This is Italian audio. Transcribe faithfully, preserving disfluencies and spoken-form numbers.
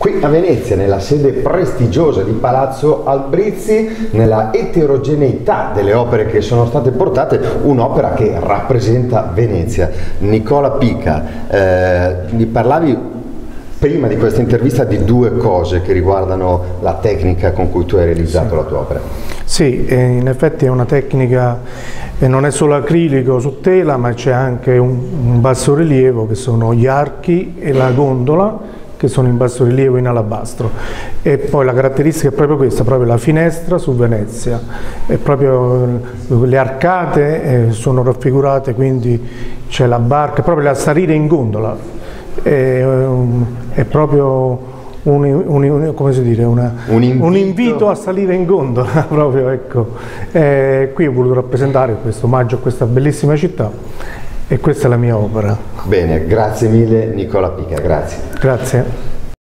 Qui a Venezia, nella sede prestigiosa di Palazzo Albrizzi, nella eterogeneità delle opere che sono state portate, un'opera che rappresenta Venezia. Nicola Pica, eh, mi parlavi prima di questa intervista di due cose che riguardano la tecnica con cui tu hai realizzato sì. la tua opera. Sì, in effetti è una tecnica, e non è solo acrilico su tela, ma c'è anche un, un bassorilievo che sono gli archi e la gondola, che sono in bassorilievo in alabastro, e poi la caratteristica è proprio questa, proprio la finestra su Venezia, e proprio le arcate eh, sono raffigurate, quindi c'è la barca, proprio da salire in gondola, è, um, è proprio un, un, un, come si dice, una, un, invito. un invito a salire in gondola, proprio, ecco. E qui ho voluto rappresentare questo omaggio a questa bellissima città. E questa è la mia opera. Bene, grazie mille Nicola Pica, grazie. Grazie.